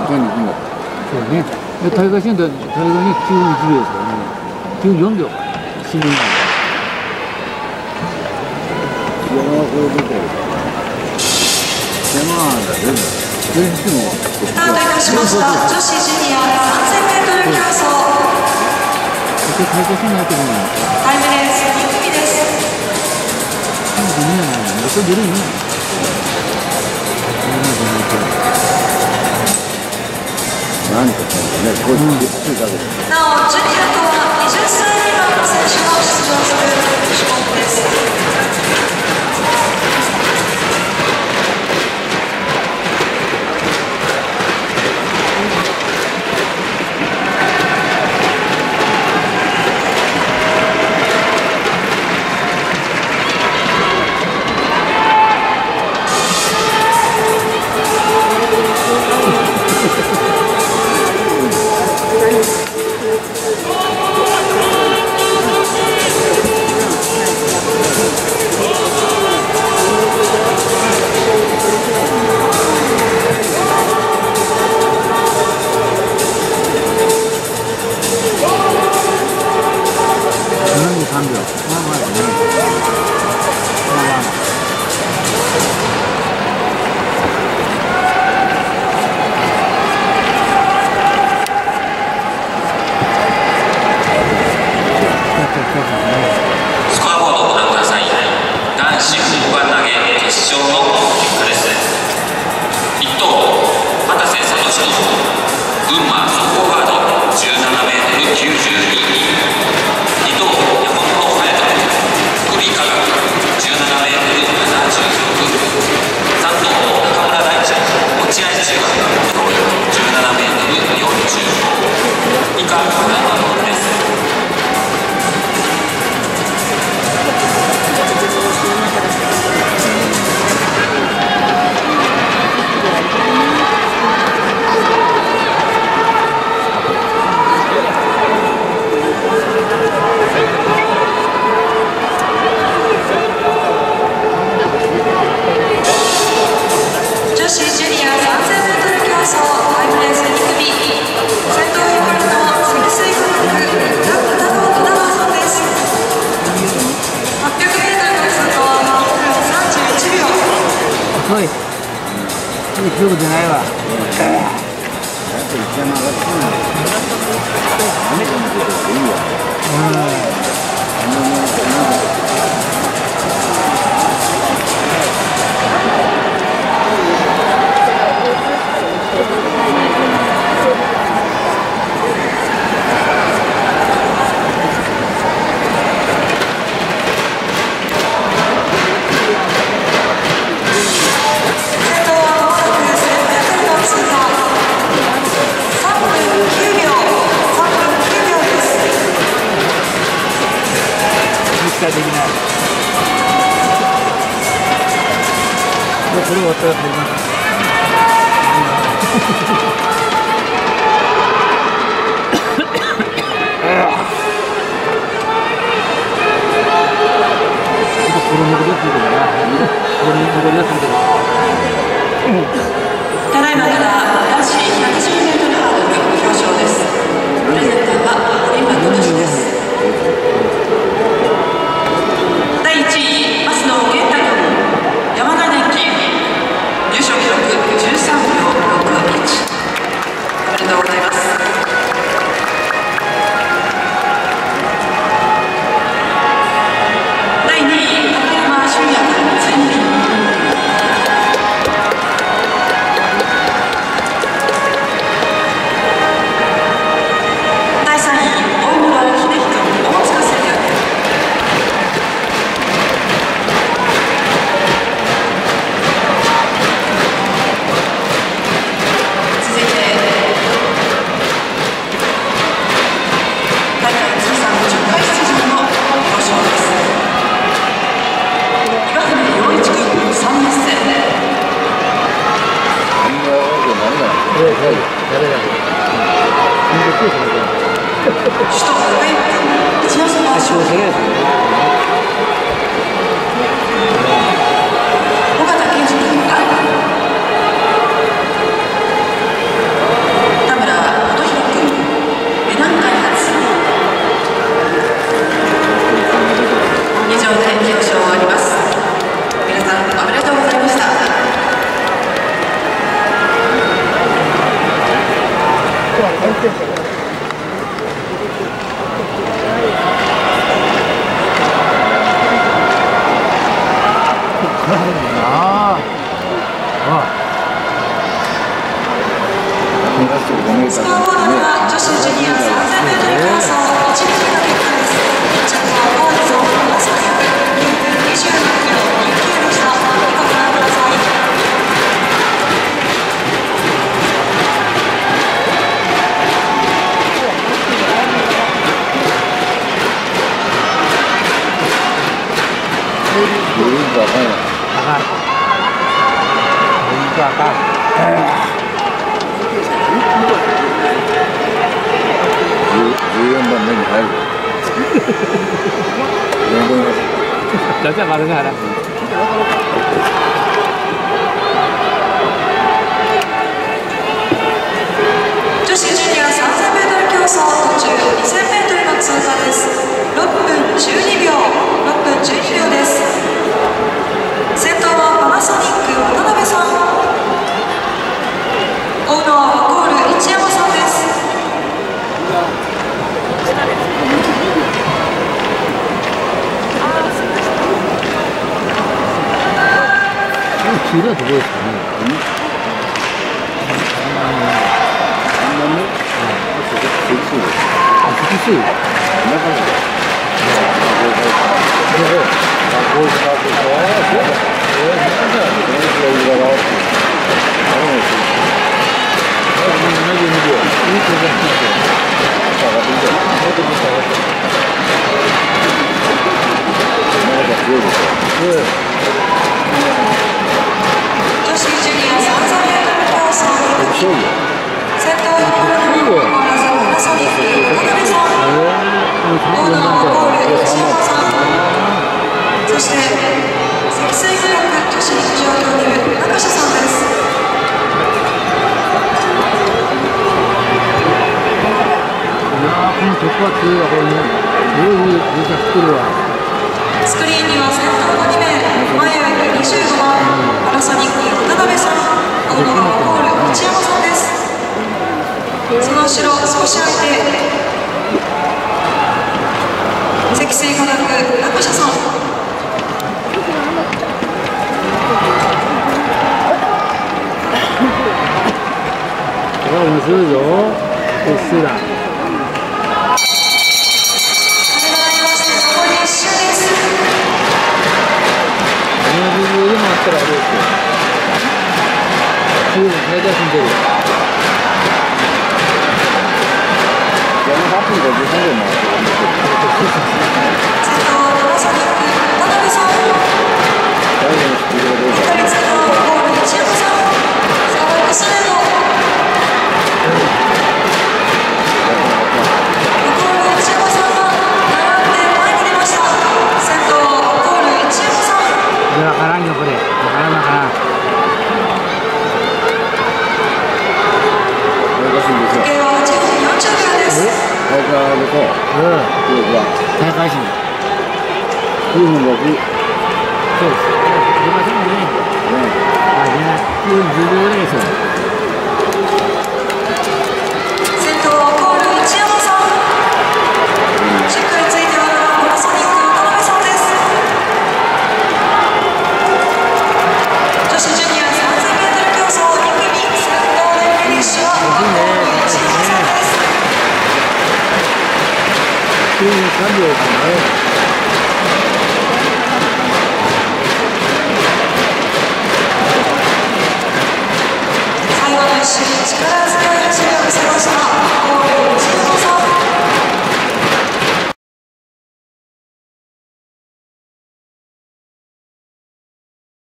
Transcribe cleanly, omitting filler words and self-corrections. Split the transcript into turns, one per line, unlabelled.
点に行くんだ。
そうね。で大会戦で大会ね91秒ですからね。94秒か。死ぬ。
山はこれ出てる。山が出る。それにしても。
スタートいたしました。女子ジュニア3000m競争。
大会戦になってるの。
タイムレース2組です。
これ出るね。
なんて言うんだね、こういうだけで。
なお、ジュニアとは20歳未満の選手が出場する種目です。
スコアボードをご覧ください。男子砲丸投げ決勝の結果です。1等、畑瀬聡と群馬総合ガード 17m92。2等、山本隼人、福利科学 17m76。3等、中村大地、落合中学同様 17m45。以下、ご覧の通りです。
女子ジュニア 3000m 競争タイムレース2組、先頭を引っ張るのは積水化学田野さんです。800m の通過は1分31秒。
遅い。強く出ないわ。
やっぱり山がつくんだよ。何か見てたらいいよ。
できない。これ終わったら取ります。
ただいまから男子 110m ハードル表彰です。プレゼンターは堀本俊です。第1位、増野源太君、山田電機、優勝記録13秒61。おめでとうございます。第2位、高山俊也君、前輪。第3位、大室秀樹君、大塚製薬。続いて大会通算10回出場の表彰です。岩船陽一君、3年生。首都高山君、一ノ瀬川翔平。尾形健二君、愛。 スコアボードでは女子ジュニア 3000m 競争1日の結果です。1着はコーツォン・マサニック、2分26秒29でした。以下ご覧ください。
14番目に入る。
Caca baru sekarang.
女子ジュニア 3000m 競争途中 2000m の通過です。6分12秒6分12秒です。先頭はパナソニック渡辺さん、追うのはワコール市山さんです。
길이가 누구였어?
女子ジュニア 3000m 競争先頭はパナソニック渡辺さん、追うのはワコール市山さん、そして積水化学女子陸上競技部中志さんです。スクリーンには先頭の2名、前を行く25番パナソニック渡辺さん、追うのがワコール内山さんです。その後ろ少し空いて積水化学中志さん、
面白いよ。ですら。
残り1周です。
同じ理由でもあったらあれですよ。すぐ大体死んでる。
8分53秒も
先頭はパナソニック渡辺さん、
最後のスピードがどうか。
左先頭はワコール市山さん、さあバックスレードワコール市山さんが並んで前に出ました。先頭はワコール市山さん。
これわからんよ、これ。わからんわからん。
時計は8分40秒です。
大会でこう。
大会新。
9分6。
そうです。出ませんね。あ、出ない。9分10秒ぐらいですよ。
先頭はワコール市山さん、しっかりついておるのはパナソニック渡辺さんです。女子ジュニア 3000m 競争2組、先頭でフィニッシュはワコール市山さんです。
9分3秒かな。
最後の1周、力